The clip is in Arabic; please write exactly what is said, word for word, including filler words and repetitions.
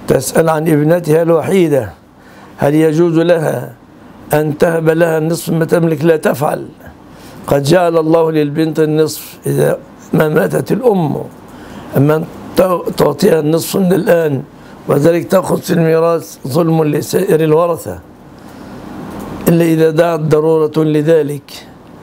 تسأل عن ابنتها الوحيدة هل يجوز لها أن تهب لها النصف ما تملك؟ لا تفعل. قد جعل الله للبنت النصف إذا ما ماتت الأم، أما تعطيها النصف من الآن وذلك تأخذ في الميراث ظلم لسائر الورثة إلا إذا دعت ضرورة لذلك.